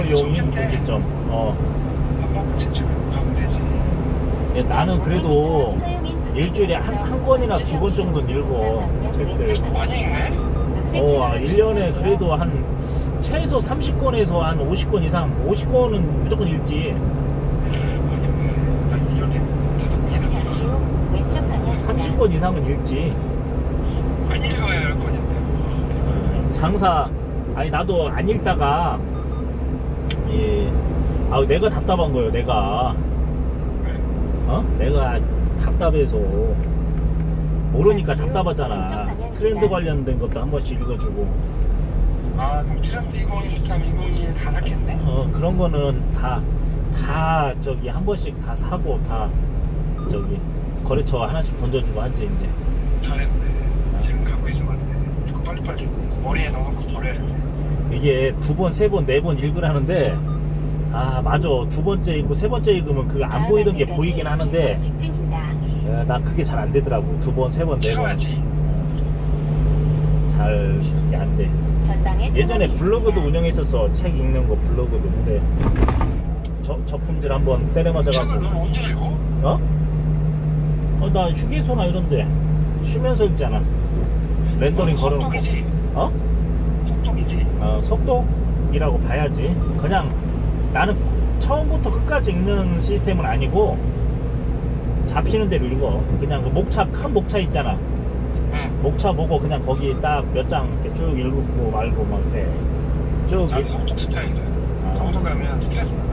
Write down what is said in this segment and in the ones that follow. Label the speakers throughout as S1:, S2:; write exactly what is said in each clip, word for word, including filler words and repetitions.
S1: 전문용인 분기점. 어.
S2: 밥 먹고 집집에 가면 되지.
S1: 예, 나는 그래도 일주일에 한, 한 권이나 두 권 정도는 읽어. 책들.
S2: 많이 읽네?
S1: 어, 아, 일 년에 그래도 한 최소 삼십 권에서 한 오십 권 이상, 오십 권은 무조건 읽지. 삼십 권 이상은 읽지.
S2: 안 읽어야 할 거니까.
S1: 장사, 아니 나도 안 읽다가 예, 아 내가 답답한 거예요. 내가 어? 내가 답답해서 모르니까 답답하잖아. 트렌드 관련된 것도 한 번씩 읽어주고.
S2: 아 그럼 트렌드 이천이십삼, 이천이십이 다 샀겠네?
S1: 어 그런 거는 다 다 저기 한 번씩 다 사고 다 저기 거래처 하나씩 던져주고 하지 이제.
S2: 잘했네. 지금 갖고 있으면 안 돼. 이거 빨리빨리 머리에 넣어놓고 버려야 돼.
S1: 이게 두 번, 세 번, 네 번 읽으라는데 아 맞아. 두 번째 읽고 세 번째 읽으면 그 안 보이던 게 보이긴 하는데 야, 나 그게 잘 안 되더라고. 두 번, 세 번, 네 번 잘 그게 안 돼. 예전에 블로그도 운영했었어. 책 읽는 거 블로그도. 근데 저, 저품질 한번 때려 맞아갖고.
S2: 책을 넌 언제 읽어?
S1: 어? 어, 나 휴게소나 이런데 쉬면서 읽잖아. 렌더링 걸어놓고.
S2: 속독이지?
S1: 어?
S2: 속독이지?
S1: 어, 속독이라고 봐야지. 그냥 나는 처음부터 끝까지 읽는 시스템은 아니고 잡히는 대로 읽어. 그냥 그 목차, 큰 목차 있잖아.
S2: 응.
S1: 목차 보고 그냥 거기 딱 몇 장 이렇게 쭉 읽고 말고 막 해. 쭉.
S2: 자기 속독 스타일이야.
S1: 아.
S2: 정도 가면 스트레스 받아.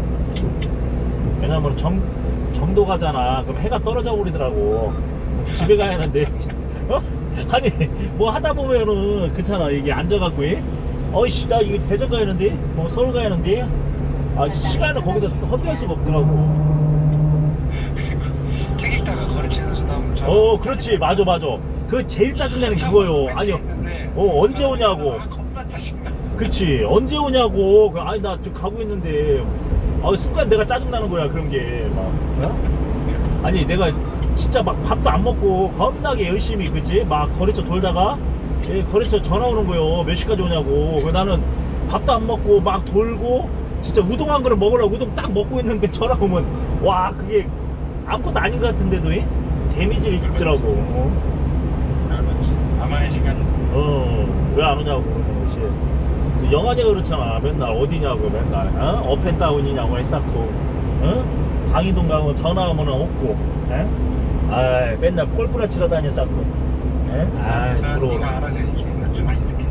S1: 왜냐면 정, 정도 가잖아. 그럼 해가 떨어져 버리더라고. 집에 가야 하는데. 어? 아니, 뭐 하다 보면은, 그렇잖아. 이게 앉아갖고, 예? 어이씨, 나 이거 대전 가야 하는데? 뭐 서울 가야 하는데? 아, 시간을 거기서 허비할 수가 없더라고.
S2: 책 읽다가 거래처에서 나오면 저.
S1: 어, 그렇지. 맞아, 맞아. 그 제일 짜증나는 그거요. 아니요. 어, 언제 오냐고.
S2: 아, 겁나 짜증나.
S1: 그치. 언제 오냐고. 그, 아니, 나 지금 가고 있는데. 아, 순간 내가 짜증나는 거야. 그런 게. 막. 어? 아니, 내가 진짜 막 밥도 안 먹고 겁나게 열심히, 그치? 막 거래처 돌다가, 예, 거래처 전화 오는 거요. 몇 시까지 오냐고. 그래서 나는 밥도 안 먹고 막 돌고, 진짜 우동 한 그릇 먹으려고 우동 딱 먹고 있는데 전화 오면, 와, 그게 아무것도 아닌 것 같은데도, 예? 데미지를 입더라고. 어?
S2: 나만의 시간이.
S1: 어, 왜 안 오냐고. 씨. 영화제가 그렇잖아. 맨날 어디냐고, 맨날. 어? 업앤다운이냐고 했었고, 어? 방이동 가면 전화 오면 없고, 에? 아, 맨날 골프나 치러 다녔었고, 에? 아, 부러워.
S2: 네가 알아서 얘기해. 좀 많이 쓰게.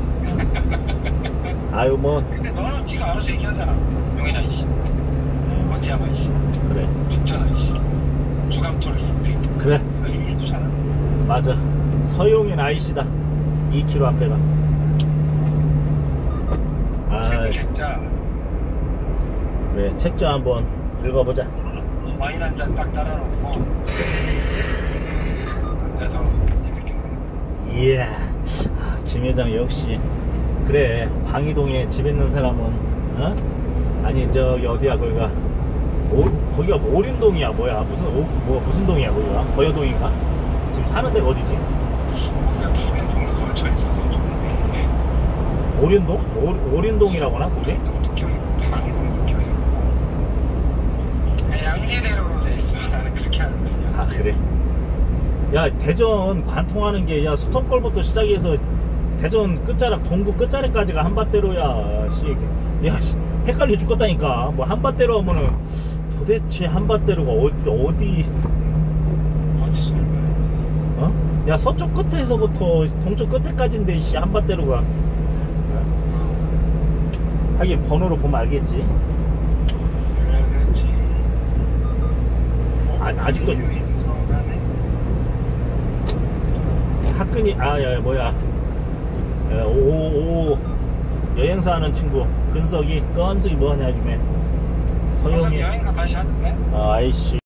S1: 아유, 뭐.
S2: 근데 너는 네가 알아서 얘기하잖아. 용인아 이씨, 어찌야마 이씨,
S1: 그래.
S2: 죽전아 이씨, 주감톨기.
S1: 그래.
S2: 그거 얘기해주잖아.
S1: 맞아. 서용인 아이씨다. 이 킬로미터 앞에가. 아,
S2: 책자.
S1: 그래. 책자 한번 읽어보자.
S2: 와인 한 잔 딱 따라놓고 앉아서 재밌게.
S1: 이야, 아, 김 회장 역시. 그래. 방이동에 집 있는 사람은, 어? 아니, 저기 어디야, 거기가. 오, 거기가 뭐 오륜동이야, 뭐야. 무슨, 오, 뭐, 무슨 동이야, 거기가. 거여동인가? 지금 사는 데가 어디지?
S2: 우리가 두 개 정도 걸쳐 있어서 좀.
S1: 오륜동? 오, 오륜동이라고 하나, 그게?
S2: 동특형 있고 방이동 특형 있고 양지대로로 돼 있어. 나는 그렇게 알고 있어.
S1: 아, 그래? 야, 대전 관통하는 게, 야, 수ton골부터 시작해서 대전 끝자락, 동구 끝자락까지가 한밭대로야. 씨, 야, 씨, 헷갈려 죽겠다니까. 뭐 한밭대로 하면은 도대체 한밭대로가 어디, 어디,
S2: 어디서 얼마야지.
S1: 어? 야, 서쪽 끝에서부터 동쪽 끝에까지인데, 씨, 한밭대로가. 하긴 번호로 보면 알겠지.
S2: 그래야지.
S1: 아, 아직도 학근이, 아, 야, 뭐야. 야, 오, 오, 여행사 하는 친구. 근석이, 건석이 뭐하냐, 요즘에. 서영이.
S2: 여행사 다시 하는데?
S1: 아, 아이씨.